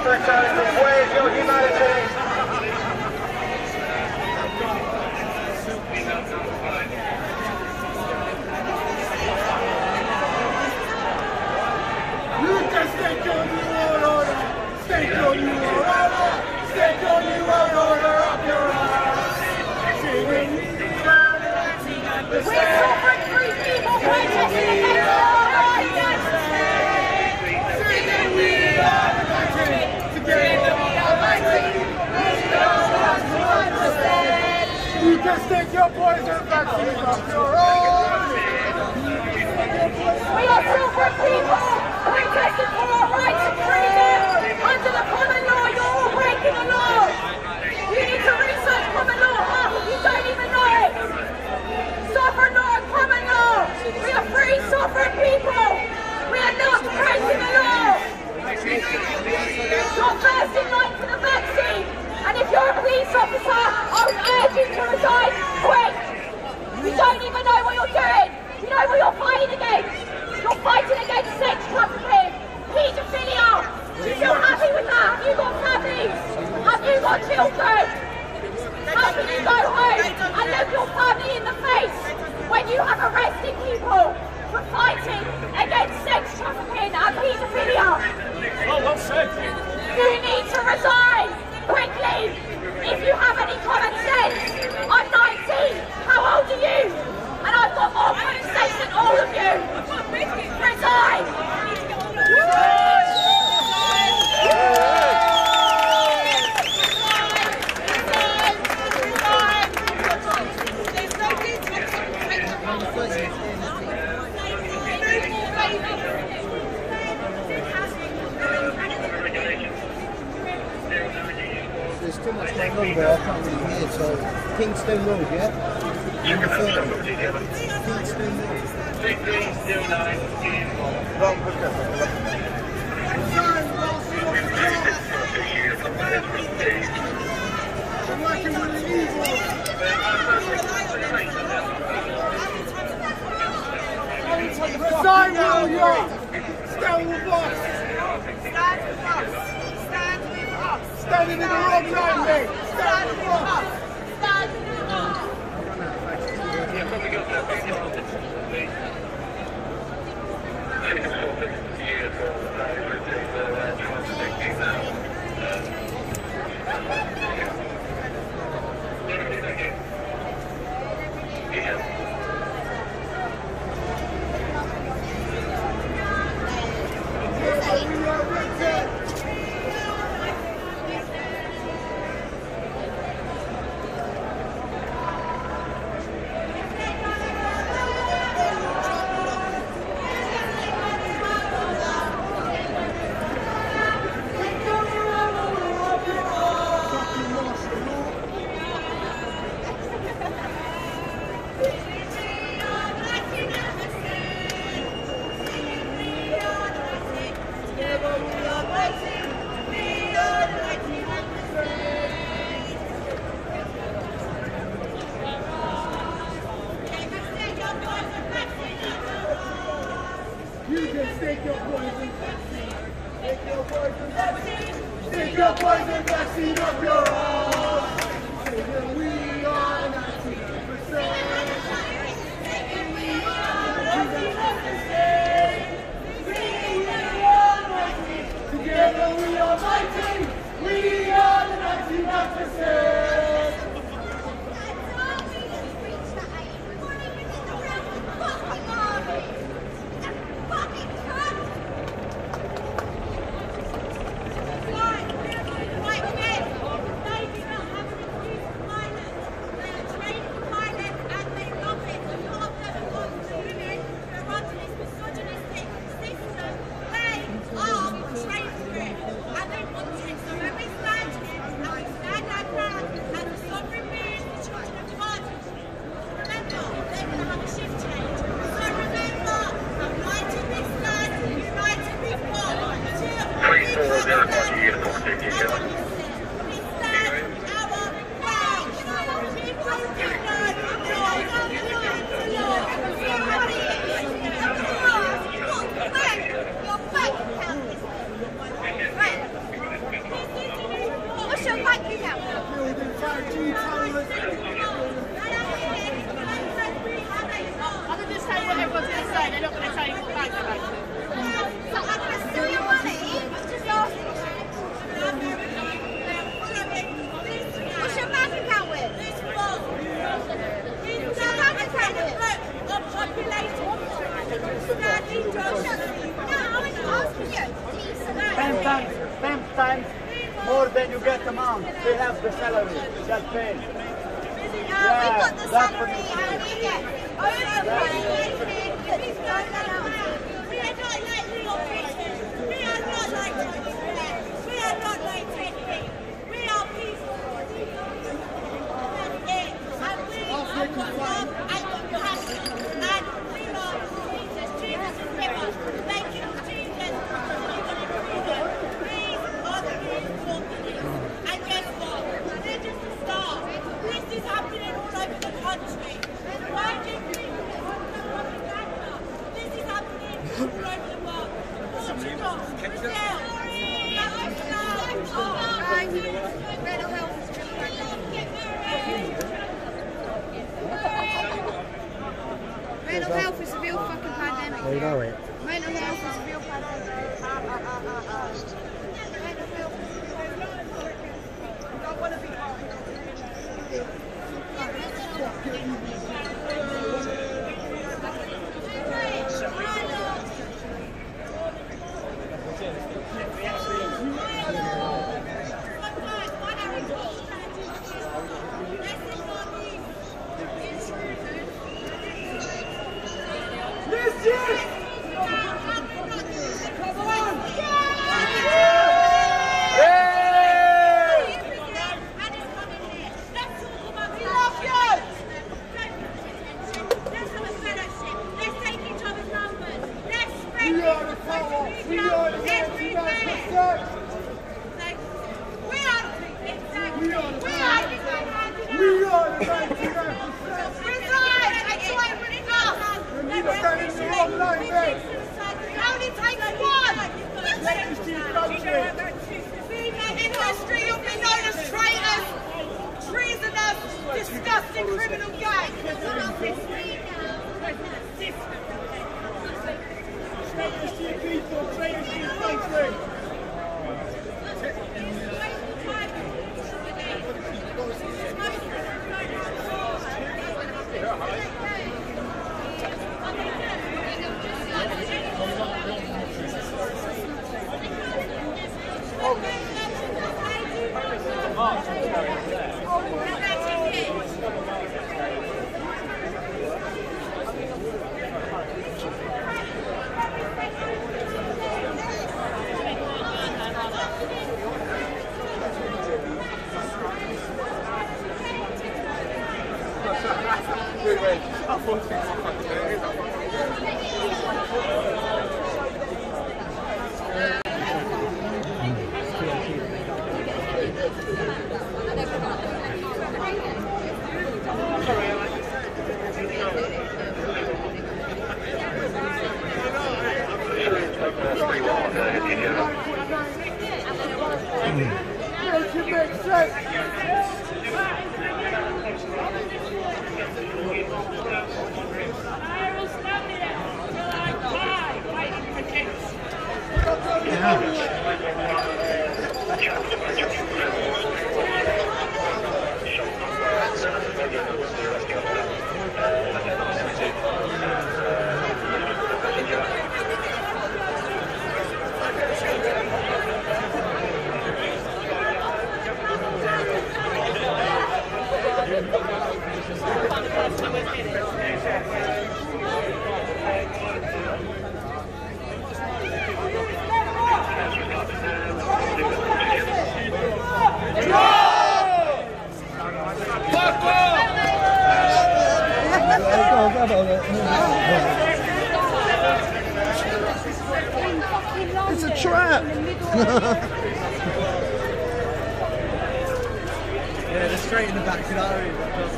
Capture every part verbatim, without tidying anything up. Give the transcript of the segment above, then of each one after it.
fraternity? Where's your humanity? You can state your new world order. State your new world order. State your new world order up your arms. Singing we are the nineteen percent. We're sovereign free people protesting against our rights. Singing we are the nineteen. Together we are nineteen. You can state your poison vaccine up your arms. We are sovereign people protesting for our rights and freedom. Under the common law, you're all breaking the law. You need to research common law. Half of you don't even know it. Sovereign law and common law. We are free sovereign people. We are not breaking the law. You're first in line for the vaccine. And if you're a police officer, I would urge you to resign quick. You don't even know what you're doing. You know what you're fighting against. You're fighting against sex trafficking, paedophilia. Do you feel happy with that? Have you got families? Have you got children? How can you go home and look your family in the face when you have arrested people for fighting against sex trafficking and paedophilia? Oh, well said. You need to resign quickly. If you have any common sense, I'm nineteen. How old are you? And I've got more common sense than all of you. Resign! There's too much going on there, I can't really hear, so Kingston Road, yeah? Number thirty. Kingston Road. I'm working with the evil. Resign, will you? Stand with us. Stand with us. Stand with us. Standing in the wrong line, mate. Stand with us. Stand with us. Take your poison vaccine. Take your poison vaccine. Take your poison vaccine up your arms. Say that we are nineteen percent. Say that we are nineteen percent. We are nineteen. Together we are nineteen. We are the ninety-nine percent. come on. We have the salary. Just pay. Yeah, we've got the salary and we get overpaid. We are not like little bitches. We are not like Tony Blair. We are not like Ted Heath. We are peaceful. That's it. And we have got love and compassion. And we are Jesus. Jesus is with us. Thank you, Jesus. These are the real talking. And guess what? They're just a start. This is happening all over the country. Why do you think it's propaganda? This is happening all over the world. Portugal, Brazil, mental health is Mental health is a real fucking pandemic. They know it. Mental health is a real pandemic. Mental health is I don't want to be part of It's a trap! Yeah, they're straight in the back of the area.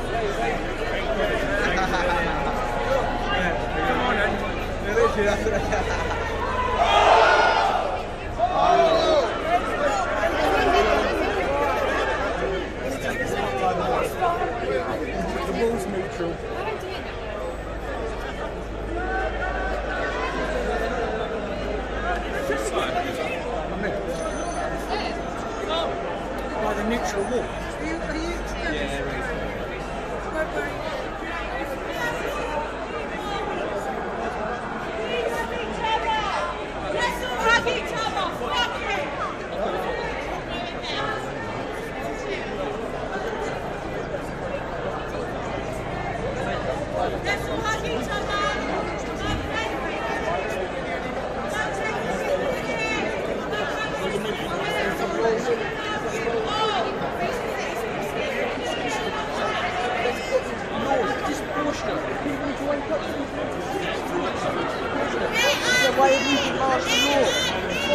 Come on, then. They're literally, that's what the ball's neutral. By the neutral wall. Let's all hug each other. Why are you last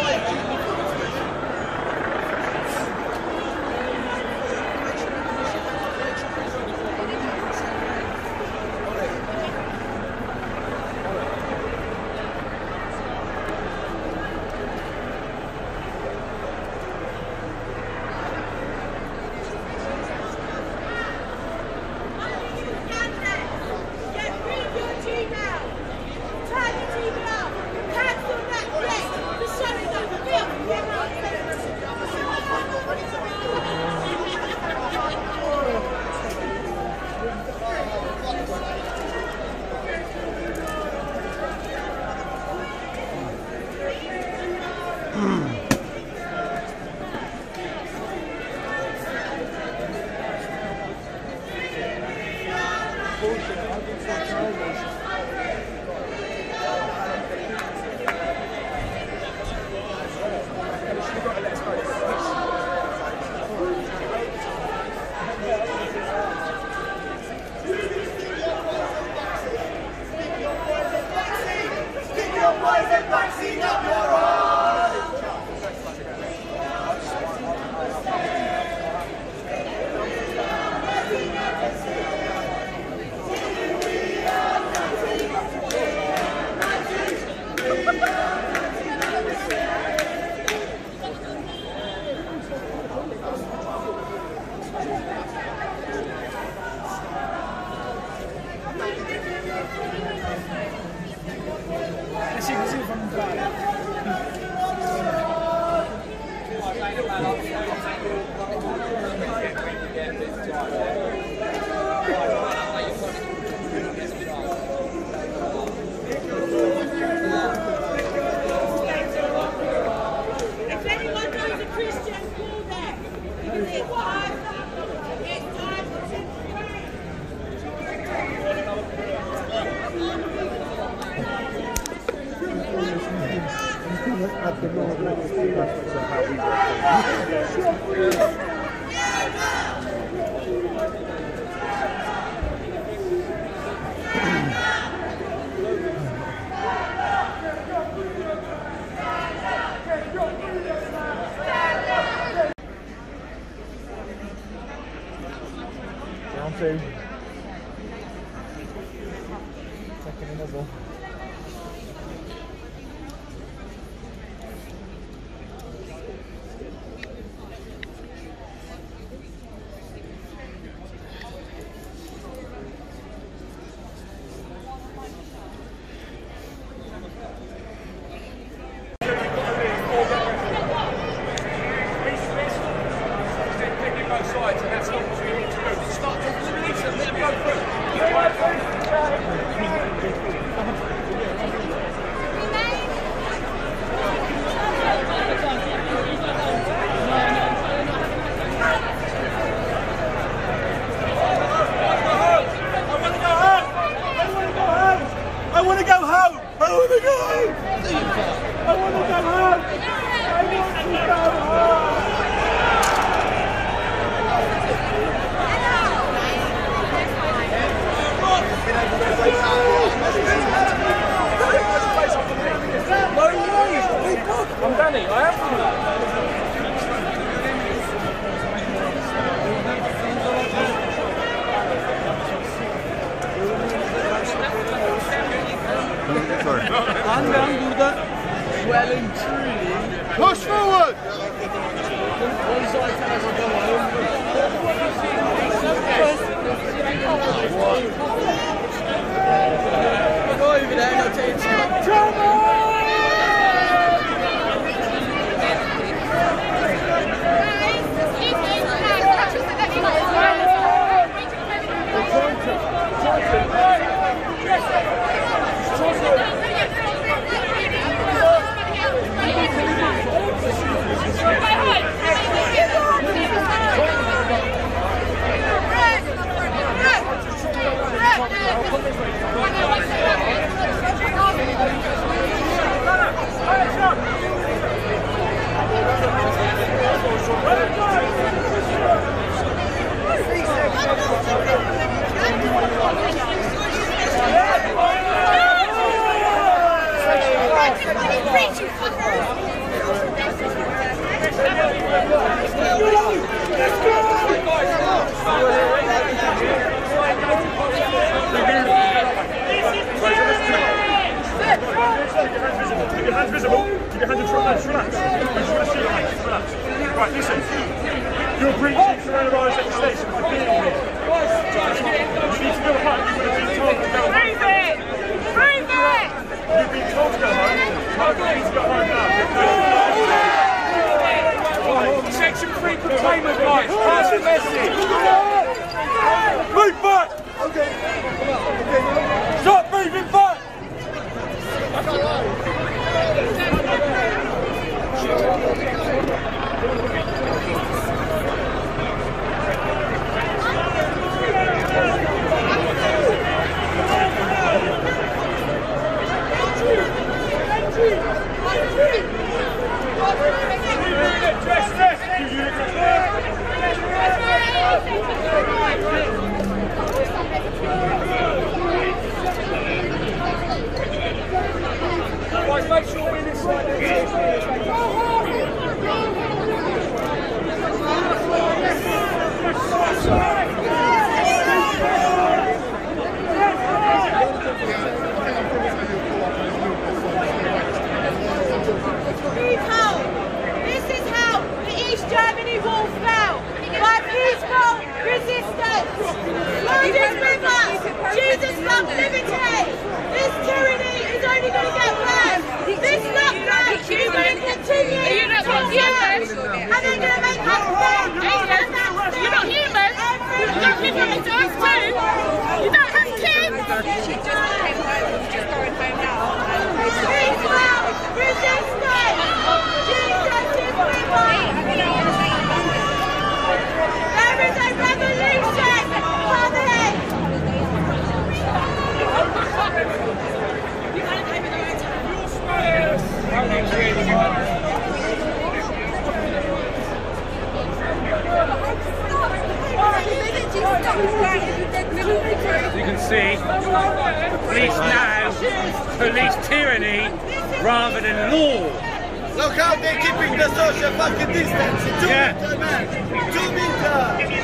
two. Taking another. I'm Danny, I am. Sorry. And then do that well and truly. Push forward! One side tells us to go home. Go over there and I'll tell you to come. Come on! democracy, police now police tyranny rather than law. Look how they're keeping the social fucking distance. Two Yeah. meter, man. Two meter.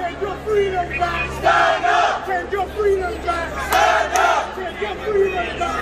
Stand up! Take your freedom back! Stand up! Take your freedom back!